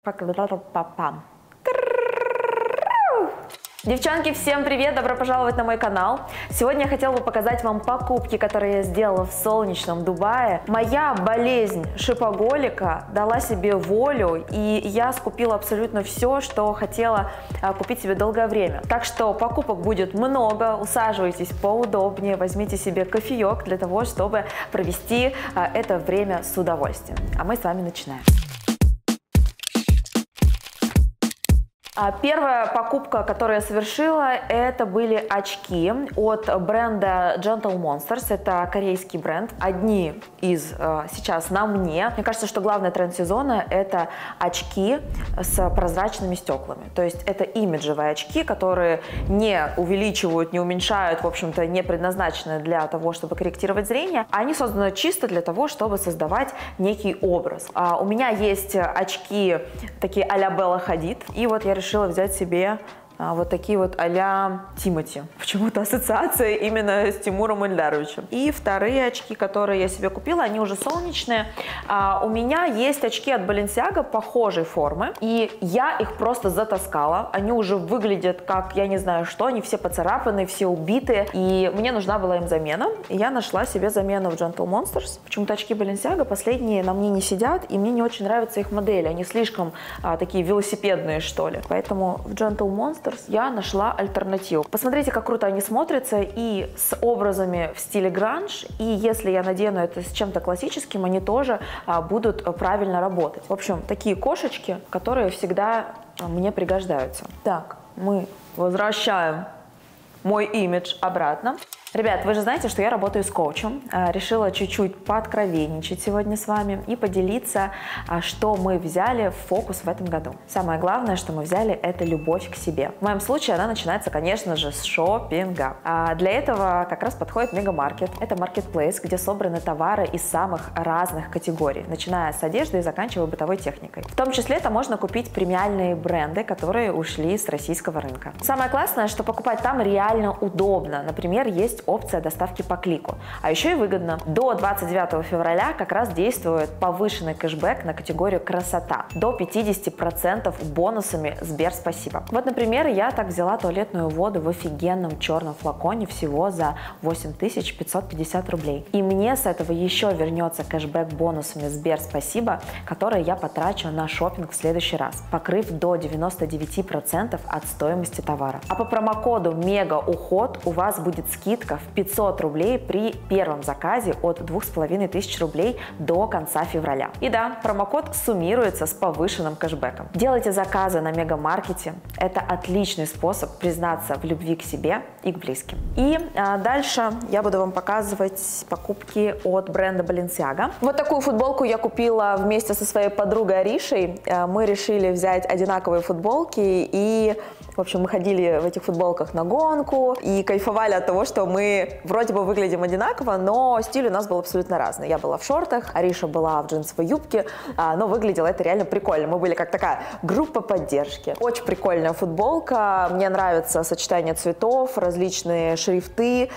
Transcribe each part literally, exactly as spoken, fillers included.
Девчонки, всем привет! Добро пожаловать на мой канал! Сегодня я хотела бы показать вам покупки, которые я сделала в солнечном Дубае. Моя болезнь шопоголика дала себе волю, и я скупила абсолютно все, что хотела купить себе долгое время. Так что покупок будет много, усаживайтесь поудобнее, возьмите себе кофеек для того, чтобы провести это время с удовольствием. А мы с вами начинаем. Первая покупка, которую я совершила, это были очки от бренда Gentle Monsters. Это корейский бренд. Одни из сейчас на мне. Мне кажется, что главный тренд сезона – это очки с прозрачными стеклами. То есть это имиджевые очки, которые не увеличивают, не уменьшают, в общем-то, не предназначены для того, чтобы корректировать зрение. Они созданы чисто для того, чтобы создавать некий образ. У меня есть очки такие а-ля Белла Хадид. И вот я решила решила взять себе а, вот такие вот а-ля Тимати. Почему-то ассоциация именно с Тимуром Ильдаровичем. И вторые очки, которые я себе купила, они уже солнечные. А, у меня есть очки от Balenciaga похожей формы, и я их просто затаскала. Они уже выглядят как, я не знаю что, они все поцарапаны, все убитые, и мне нужна была им замена. И я нашла себе замену в Gentle Monsters. Почему-то очки Balenciaga последние на мне не сидят, и мне не очень нравятся их модели. Они слишком а, такие велосипедные, что ли. Поэтому в Gentle Monsters я нашла альтернативу. Посмотрите, как круто они смотрятся и с образами в стиле гранж, и если я надену это с чем-то классическим, они тоже а, будут правильно работать. В общем, такие кошечки, которые всегда мне пригождаются. Так, мы возвращаем мой имидж обратно. Ребят, вы же знаете, что я работаю с коучем. Решила чуть-чуть пооткровенничать сегодня с вами и поделиться, что мы взяли в фокус в этом году. Самое главное, что мы взяли, это любовь к себе. В моем случае она начинается, конечно же, с шопинга. А для этого как раз подходит Мегамаркет. Это маркетплейс, где собраны товары из самых разных категорий, начиная с одежды и заканчивая бытовой техникой. В том числе там можно купить премиальные бренды, которые ушли с российского рынка. Самое классное, что покупать там реально удобно. Например, есть опция доставки по клику. А еще и выгодно. До двадцать девятого февраля как раз действует повышенный кэшбэк на категорию красота. До пятидесяти процентов бонусами Сбер спасибо. Вот, например, я так взяла туалетную воду в офигенном черном флаконе всего за восемь тысяч пятьсот пятьдесят рублей. И мне с этого еще вернется кэшбэк бонусами Сбер спасибо, которые я потрачу на шопинг в следующий раз, покрыв до девяноста девяти процентов от стоимости товара. А по промокоду Мега Уход у вас будет скидка в пятьсот рублей при первом заказе от двух с половиной тысяч рублей до конца февраля. И да, промокод суммируется с повышенным кэшбэком. Делайте заказы на Мегамаркете. Это отличный способ признаться в любви к себе и к близким. И а, дальше я буду вам показывать покупки от бренда Balenciaga. Вот такую футболку я купила вместе со своей подругой Аришей. Мы решили взять одинаковые футболки и, в общем, мы ходили в этих футболках на гонку и кайфовали от того, что мы вроде бы выглядим одинаково, но стиль у нас был абсолютно разный. Я была в шортах, Ариша была в джинсовой юбке, но выглядело это реально прикольно. Мы были как такая группа поддержки. Очень прикольная футболка, мне нравится сочетание цветов, различные шрифты,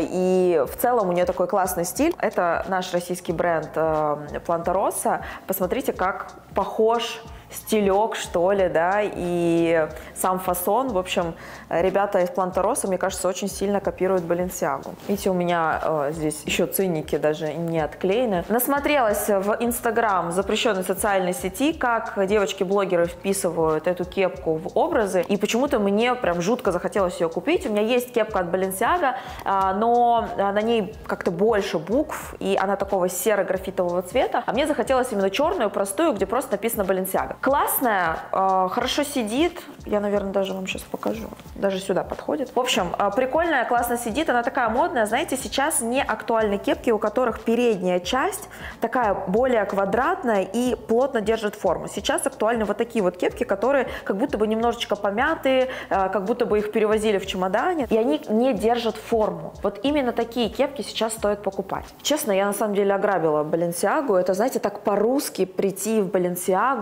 и в целом у нее такой классный стиль. Это наш российский бренд Планта Росса. Посмотрите, как похож стилек, что ли, да, и сам фасон. В общем, ребята из Планта Росса, мне кажется, очень сильно копируют Balenciaga. Видите, у меня э, здесь еще ценники даже не отклеены. Насмотрелась в Инстаграм, запрещенной социальной сети, как девочки-блогеры вписывают эту кепку в образы, и почему-то мне прям жутко захотелось ее купить. У меня есть кепка от Balenciaga, э, но на ней как-то больше букв, и она такого серо-графитового цвета, а мне захотелось именно черную, простую, где просто написано Balenciaga. Классная, э, хорошо сидит. Я, наверное, даже вам сейчас покажу. Даже сюда подходит. В общем, э, прикольная, классно сидит. Она такая модная. Знаете, сейчас не актуальны кепки, у которых передняя часть такая более квадратная и плотно держит форму. Сейчас актуальны вот такие вот кепки, которые как будто бы немножечко помятые, э, как будто бы их перевозили в чемодане, и они не держат форму. Вот именно такие кепки сейчас стоит покупать. Честно, я на самом деле ограбила Balenciaga. Это, знаете, так по-русски прийти в Balenciaga,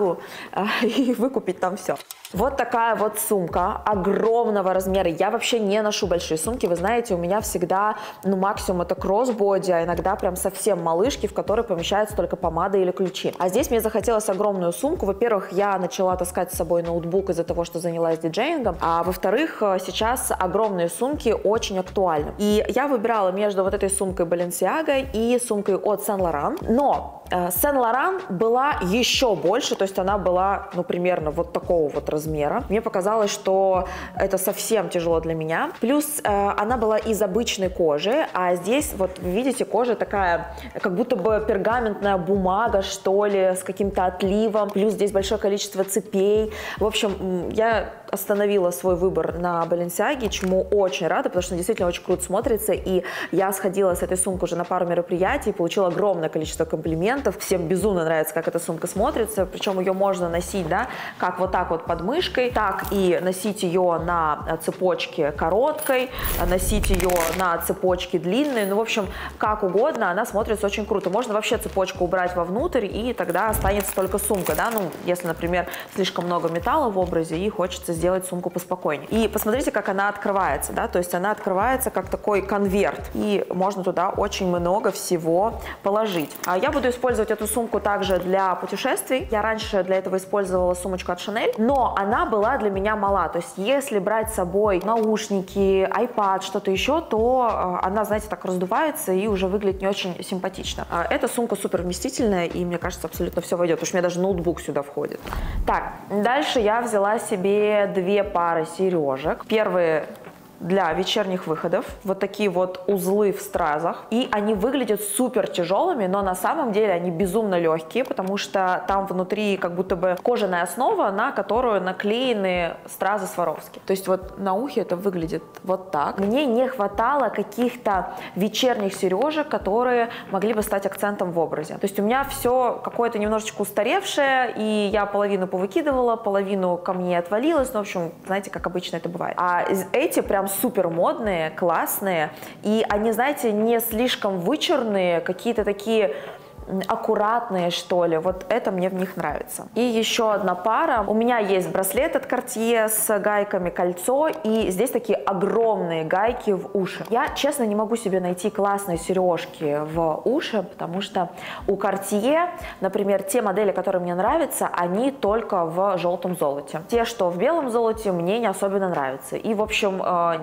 и выкупить там все. Вот такая вот сумка огромного размера. Я вообще не ношу большие сумки. Вы знаете, у меня всегда, ну, максимум это кроссбоди, а иногда прям совсем малышки, в которые помещаются только помада или ключи. А здесь мне захотелось огромную сумку. Во-первых, я начала таскать с собой ноутбук из-за того, что занялась диджеингом. А во-вторых, сейчас огромные сумки очень актуальны. И я выбирала между вот этой сумкой Balenciaga и сумкой от Saint Laurent. Но Saint Laurent была еще больше, то есть она была, ну, примерно вот такого вот размера. Мне показалось, что это совсем тяжело для меня. Плюс э, она была из обычной кожи, а здесь, вот вы видите, кожа такая, как будто бы пергаментная бумага, что ли, с каким-то отливом. Плюс здесь большое количество цепей. В общем, я остановила свой выбор на Balenciaga, чему очень рада, потому что она действительно очень круто смотрится. И я сходила с этой сумкой уже на пару мероприятий, получила огромное количество комплиментов. Всем безумно нравится, как эта сумка смотрится. Причем ее можно носить, да, как вот так вот под мышкой, так и носить ее на цепочке короткой, носить ее на цепочке длинной. Ну, в общем, как угодно, она смотрится очень круто. Можно вообще цепочку убрать вовнутрь, и тогда останется только сумка, да, ну, если, например, слишком много металла в образе и хочется сделать сумку поспокойнее. И посмотрите, как она открывается, да, то есть она открывается как такой конверт, и можно туда очень много всего положить. А я буду использовать эту сумку также для путешествий. Я раньше для этого использовала сумочку от Chanel, но она была для меня мала. То есть если брать с собой наушники, iPad, что-то еще, то она, знаете, так раздувается и уже выглядит не очень симпатично. Эта сумка супер вместительная, и мне кажется, абсолютно все войдет, потому что у меня даже ноутбук сюда входит. Так, дальше я взяла себе две пары сережек. Первые для вечерних выходов. Вот такие вот узлы в стразах. И они выглядят супер тяжелыми, но на самом деле они безумно легкие, потому что там внутри как будто бы кожаная основа, на которую наклеены стразы Swarovski. То есть вот на ухе это выглядит вот так. Мне не хватало каких-то вечерних сережек, которые могли бы стать акцентом в образе. То есть у меня все какое-то немножечко устаревшее, и я половину повыкидывала, половину ко мне отвалилась. Ну, в общем, знаете, как обычно это бывает. А эти прям супер модные, классные, и они, знаете, не слишком вычурные, какие-то такие аккуратные, что ли. Вот это мне в них нравится. И еще одна пара. У меня есть браслет от Cartier с гайками, кольцо, и здесь такие огромные гайки в уши. Я, честно, не могу себе найти классные сережки в уши, потому что у Cartier, например, те модели, которые мне нравятся, они только в желтом золоте. Те, что в белом золоте, мне не особенно нравятся. И, в общем,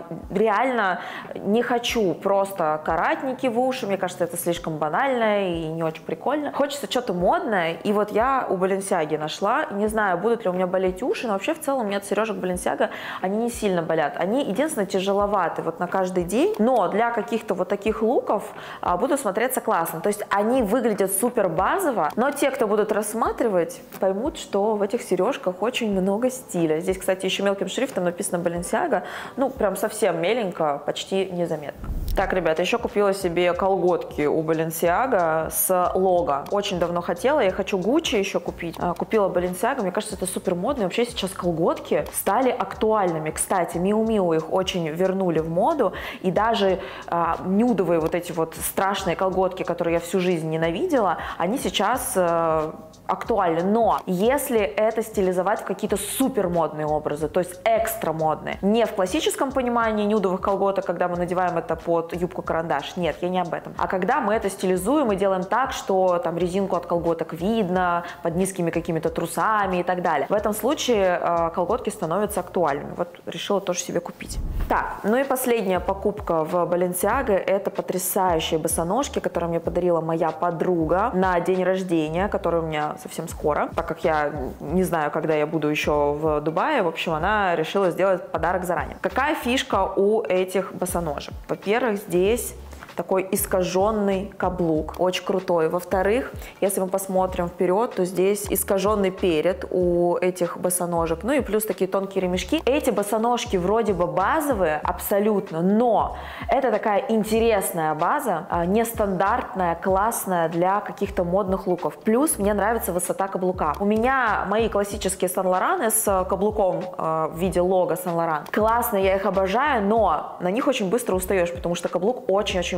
реально не хочу просто каратники в уши. Мне кажется, это слишком банально и не очень прикольно. Хочется что-то модное, и вот я у Balenciaga нашла. Не знаю, будут ли у меня болеть уши, но вообще в целом у меня от сережек Balenciaga они не сильно болят. Они, единственное, тяжеловаты вот на каждый день, но для каких-то вот таких луков а, будут смотреться классно. То есть они выглядят супер базово, но те, кто будут рассматривать, поймут, что в этих сережках очень много стиля. Здесь, кстати, еще мелким шрифтом написано Balenciaga, ну, прям совсем меленько, почти незаметно. Так, ребята, еще купила себе колготки у Balenciaga с лого. Очень давно хотела, я хочу Gucci еще купить. Купила Balenciaga, мне кажется, это супер модно. И вообще сейчас колготки стали актуальными. Кстати, Miu Miu их очень вернули в моду. И даже а, нюдовые вот эти вот страшные колготки, которые я всю жизнь ненавидела, они сейчас а, актуальны. Но если это стилизовать в какие-то супер модные образы, то есть экстра модные, не в классическом понимании нюдовых колготок, когда мы надеваем это под юбку-карандаш, нет, я не об этом. А когда мы это стилизуем и делаем так, что там резинку от колготок видно, под низкими какими-то трусами и так далее. В этом случае э, колготки становятся актуальными. Вот решила тоже себе купить. Так, ну и последняя покупка в Balenciaga — это потрясающие босоножки, которые мне подарила моя подруга на день рождения, который у меня совсем скоро. Так как я не знаю, когда я буду еще в Дубае, в общем, она решила сделать подарок заранее. Какая фишка у этих босоножек? Во-первых, здесь такой искаженный каблук, очень крутой. Во-вторых, если мы посмотрим вперед, то здесь искаженный перед у этих босоножек, ну и плюс такие тонкие ремешки. Эти босоножки вроде бы базовые абсолютно, но это такая интересная база, нестандартная, классная для каких-то модных луков. Плюс мне нравится высота каблука. У меня мои классические Saint Laurent с каблуком в виде лого Saint Laurent. Классно, я их обожаю, но на них очень быстро устаешь, потому что каблук очень-очень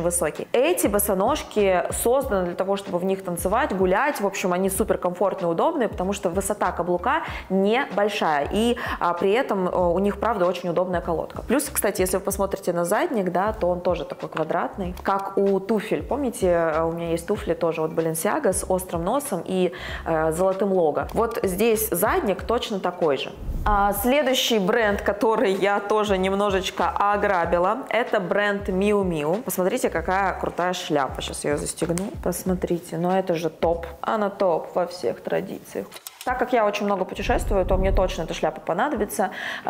высокий. Эти босоножки созданы для того, чтобы в них танцевать, гулять. В общем, они супер комфортные, удобные, потому что высота каблука небольшая. И а, при этом а, у них, правда, очень удобная колодка. Плюс, кстати, если вы посмотрите на задник, да, то он тоже такой квадратный, как у туфель. Помните, у меня есть туфли тоже от Balenciaga с острым носом и э, золотым лого. Вот здесь задник точно такой же. А следующий бренд, который я тоже немножечко ограбила, это бренд Miu Miu. Посмотрите, какая крутая шляпа. Сейчас я ее застегну. Посмотрите, но это же топ. Она топ во всех традициях. Так как я очень много путешествую, то мне точно эта шляпа понадобится.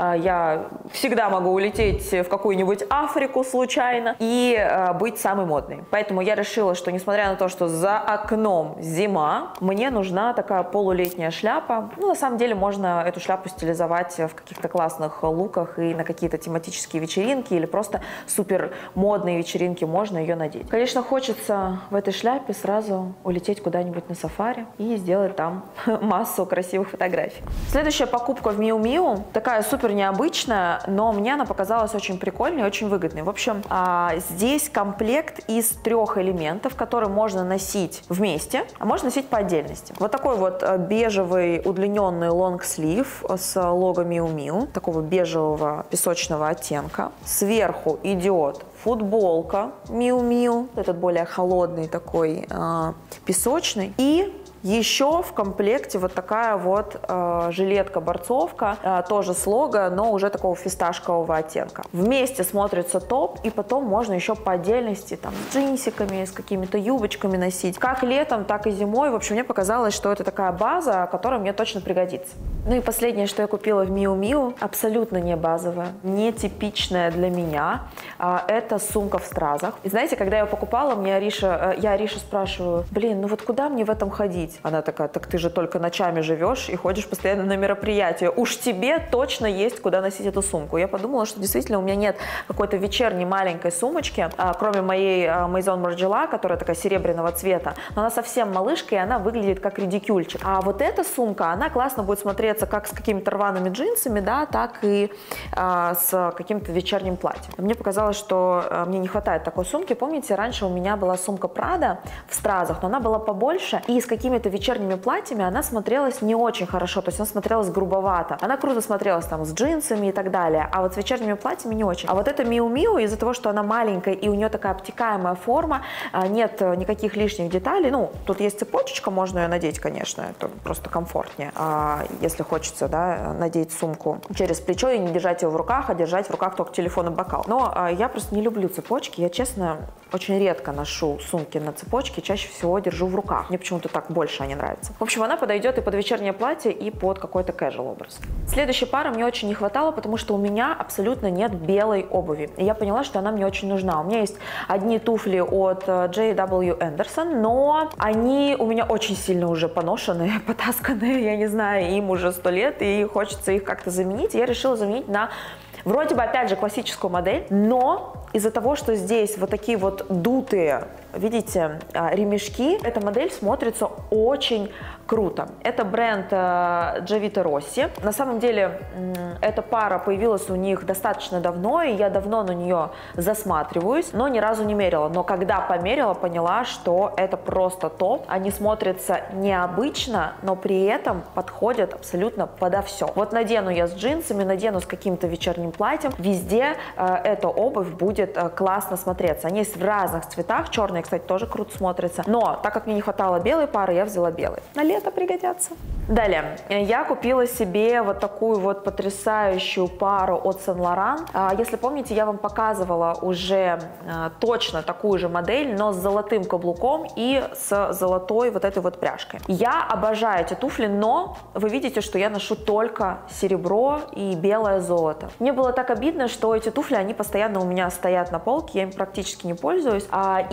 Я всегда могу улететь в какую-нибудь Африку случайно и быть самой модной. Поэтому я решила, что несмотря на то, что за окном зима, мне нужна такая полулетняя шляпа. Ну, на самом деле, можно эту шляпу стилизовать в каких-то классных луках и на какие-то тематические вечеринки или просто супер модные вечеринки можно ее надеть. Конечно, хочется в этой шляпе сразу улететь куда-нибудь на сафари и сделать там массу красивых фотографий. Следующая покупка в Miu Miu, такая супер необычная, но мне она показалась очень прикольной и очень выгодной. В общем, здесь комплект из трех элементов, которые можно носить вместе, а можно носить по отдельности. Вот такой вот бежевый удлиненный лонгслив с лого Miu Miu, такого бежевого песочного оттенка. Сверху идет футболка Miu Miu, этот более холодный такой э, песочный, и еще в комплекте вот такая вот э, жилетка-борцовка, э, тоже с лого, но уже такого фисташкового оттенка. Вместе смотрится топ, и потом можно еще по отдельности там с джинсиками, с какими-то юбочками носить. Как летом, так и зимой. В общем, мне показалось, что это такая база, которая мне точно пригодится. Ну и последнее, что я купила в Miu Miu, абсолютно не базовая, не типичная для меня. Э, это сумка в стразах. И знаете, когда я ее покупала, мне Ариша, э, я Аришу спрашиваю, блин, ну вот куда мне в этом ходить? Она такая, так ты же только ночами живешь и ходишь постоянно на мероприятия. Уж тебе точно есть куда носить эту сумку. Я подумала, что действительно у меня нет какой-то вечерней маленькой сумочки, а, кроме моей а, Maison Margiela, которая такая серебряного цвета. Но она совсем малышка, и она выглядит как редикюльчик. А вот эта сумка, она классно будет смотреться как с какими-то рваными джинсами, да, так и а, с каким-то вечерним платьем. Мне показалось, что а, мне не хватает такой сумки. Помните, раньше у меня была сумка Prada в стразах, но она была побольше, и с какими-то вечерними платьями она смотрелась не очень хорошо, то есть она смотрелась грубовато. Она круто смотрелась там с джинсами и так далее, а вот с вечерними платьями не очень. А вот эта Miu Miu, из-за того, что она маленькая и у нее такая обтекаемая форма, нет никаких лишних деталей. Ну, тут есть цепочечка, можно ее надеть, конечно, это просто комфортнее, если хочется, да, надеть сумку через плечо и не держать ее в руках, а держать в руках только телефон и бокал. Но я просто не люблю цепочки, я, честно, очень редко ношу сумки на цепочке, чаще всего держу в руках. Мне почему-то так больше они нравятся. В общем, она подойдет и под вечернее платье, и под какой-то casual образ. Следующей пары мне очень не хватало, потому что у меня абсолютно нет белой обуви. И я поняла, что она мне очень нужна. У меня есть одни туфли от джей дабл ю Anderson, но они у меня очень сильно уже поношенные, потасканные, я не знаю, им уже сто лет, и хочется их как-то заменить. Я решила заменить на вроде бы, опять же, классическую модель, но из-за того, что здесь вот такие вот дутые, видите, ремешки, эта модель смотрится очень круто. Это бренд Giavito Rossi. На самом деле, эта пара появилась у них достаточно давно, и я давно на нее засматриваюсь, но ни разу не мерила. Но когда померила, поняла, что это просто топ. Они смотрятся необычно, но при этом подходят абсолютно подо все. Вот надену я с джинсами, надену с каким-то вечерним платьем. Везде э, эта обувь будет э, классно смотреться. Они есть в разных цветах. Черные, кстати, тоже круто смотрятся. Но так как мне не хватало белой пары, я взяла белый. На лето пригодятся. Далее, я купила себе вот такую вот потрясающую пару от Saint Laurent. Если помните, я вам показывала уже точно такую же модель, но с золотым каблуком и с золотой вот этой вот пряжкой. Я обожаю эти туфли, но вы видите, что я ношу только серебро и белое золото. Мне было так обидно, что эти туфли, они постоянно у меня стоят на полке, я им практически не пользуюсь. И только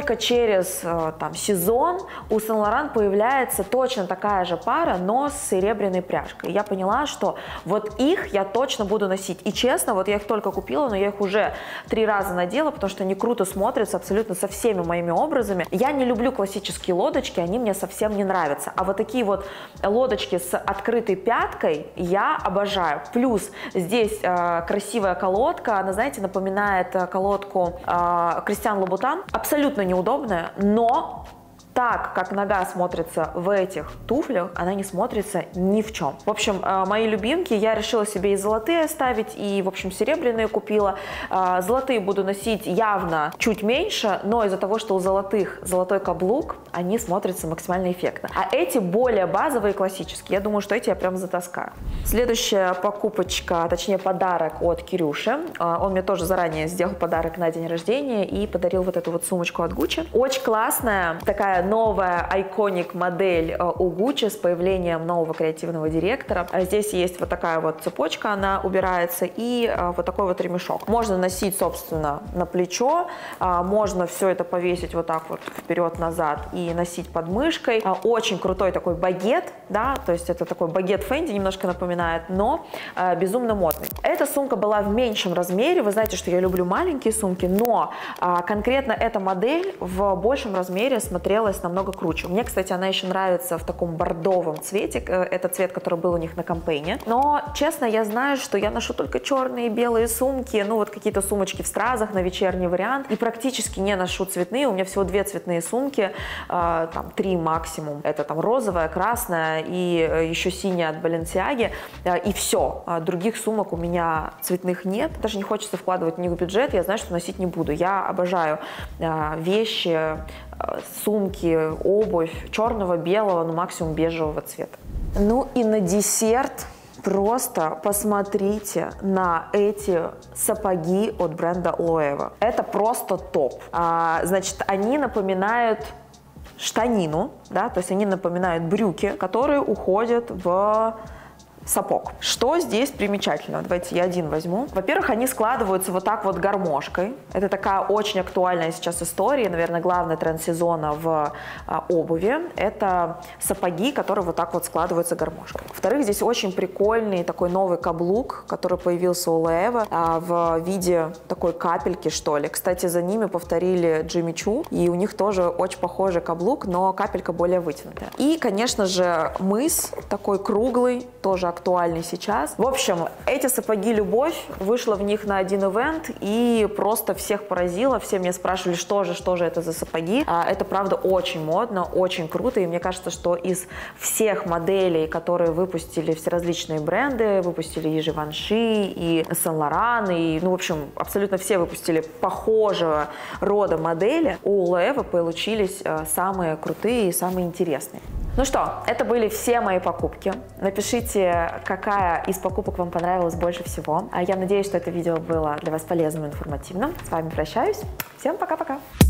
только через э, там, сезон у Сен-Лоран появляется точно такая же пара, но с серебряной пряжкой. И я поняла, что вот их я точно буду носить. И честно, вот я их только купила, но я их уже три раза надела, потому что они круто смотрятся абсолютно со всеми моими образами. Я не люблю классические лодочки, они мне совсем не нравятся. А вот такие вот лодочки с открытой пяткой я обожаю. Плюс здесь э, красивая колодка, она, знаете, напоминает колодку э, Кристиан Лубутан. Абсолютно неудобная, но так, как нога смотрится в этих туфлях, она не смотрится ни в чем. В общем, мои любимки, я решила себе и золотые оставить, и, в общем, серебряные купила. Золотые буду носить явно чуть меньше, но из-за того, что у золотых золотой каблук, они смотрятся максимально эффектно. А эти более базовые, классические. Я думаю, что эти я прям затаскаю. Следующая покупочка, точнее подарок от Кирюши. Он мне тоже заранее сделал подарок на день рождения и подарил вот эту вот сумочку от Gucci. Очень классная, такая новая iconic модель у Gucci с появлением нового креативного директора. Здесь есть вот такая вот цепочка, она убирается, и вот такой вот ремешок. Можно носить, собственно, на плечо, можно все это повесить вот так вот вперед-назад и носить под мышкой. Очень крутой такой багет, да, то есть это такой багет Фенди, немножко напоминает, но безумно модный. Эта сумка была в меньшем размере, вы знаете, что я люблю маленькие сумки, но конкретно эта модель в большем размере смотрелась намного круче. Мне, кстати, она еще нравится в таком бордовом цвете. Это цвет, который был у них на кампейне. Но, честно, я знаю, что я ношу только черные и белые сумки, ну вот какие-то сумочки в стразах на вечерний вариант. И практически не ношу цветные. У меня всего две цветные сумки, э, там три максимум. Это там розовая, красная и еще синяя от Balenciaga. Э, и все. А других сумок у меня цветных нет. Даже не хочется вкладывать в них бюджет. Я знаю, что носить не буду. Я обожаю э, вещи, сумки, обувь черного, белого, ну максимум бежевого цвета. Ну и на десерт просто посмотрите на эти сапоги от бренда Loewe. Это просто топ. А, значит, они напоминают штанину, да, то есть они напоминают брюки, которые уходят в сапог. Что здесь примечательно? Давайте я один возьму. Во-первых, они складываются вот так вот гармошкой. Это такая очень актуальная сейчас история, наверное, главный тренд сезона в а, обуви. Это сапоги, которые вот так вот складываются гармошкой. Во-вторых, здесь очень прикольный такой новый каблук, который появился у Loewe а, в виде такой капельки, что ли. Кстати, за ними повторили Jimmy Choo, и у них тоже очень похожий каблук, но капелька более вытянутая. И, конечно же, мыс такой круглый, тоже актуальный сейчас. В общем, эти сапоги любовь, вышла в них на один ивент и просто всех поразила. Все меня спрашивали, что же, что же это за сапоги. Это, правда, очень модно, очень круто. И мне кажется, что из всех моделей, которые выпустили все различные бренды, выпустили и Givenchy, и Saint-Laurent, и, ну, в общем, абсолютно все выпустили похожего рода модели, у Loewe получились самые крутые и самые интересные. Ну что, это были все мои покупки. Напишите, какая из покупок вам понравилась больше всего. Я надеюсь, что это видео было для вас полезным и информативным. С вами прощаюсь. Всем пока-пока!